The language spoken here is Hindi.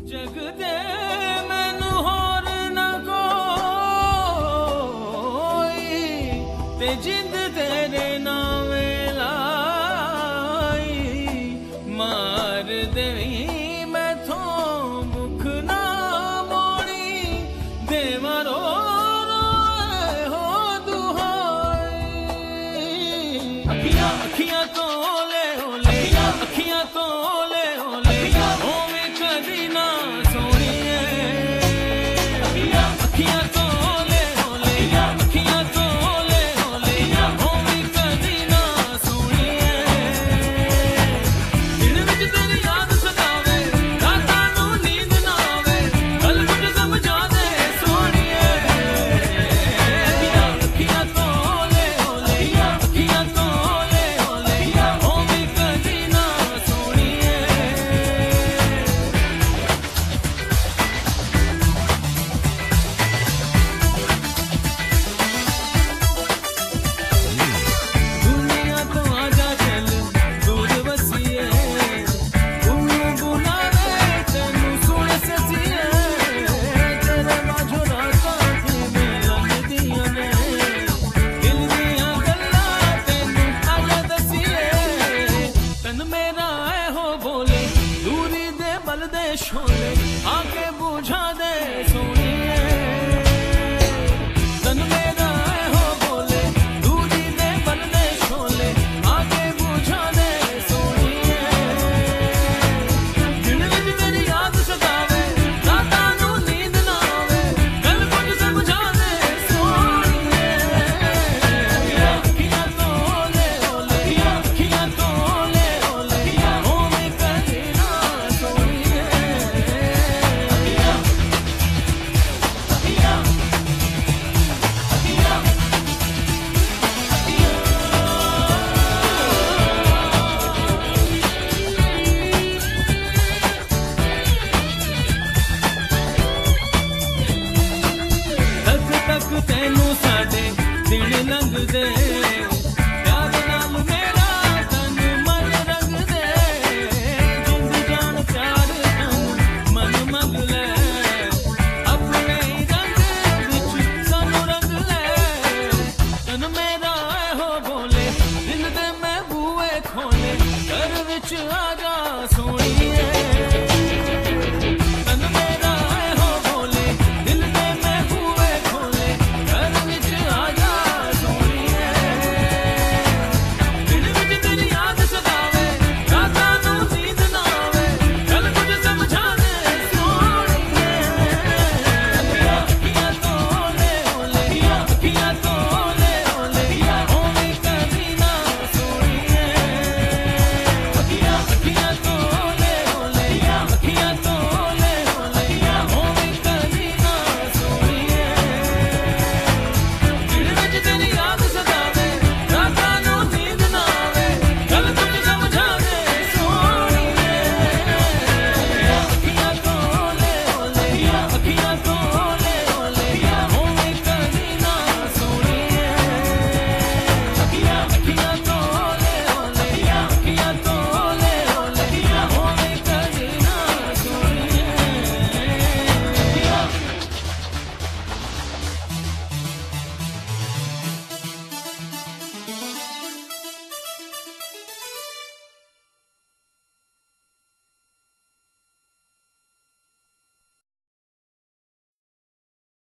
जग दे मैनू होर ना कोई ते जिंद तेरे नावे लाई मार देवी मैथों मुख ना मोड़ी देवा रो हो दुहाई अखियां अखियां तो ले ओले अखियां तो ले ओले होवे कदी ना सोनिए अखियां तो ले ओले अखियां तो ले ओले होवे कदी ना सोनिए दिन विच तेरी याद सतावे रातां नूं नींद ना आवे गल विच समझा दे सोनिए अखियां तो ले ओले अखियां तो ले ओले होवे कदी ना सोनिए दुनिया तो आजा चल दूर बसिए तू बुलावे तेनू सुन ससिए तेरे बाझो रातां किवें लंघदियां ने दिल दियां गल्लां तेनू आजा दसिए तन मेरा ऐ हो बोले दूरी दे बल दे शोले आके बुझा दे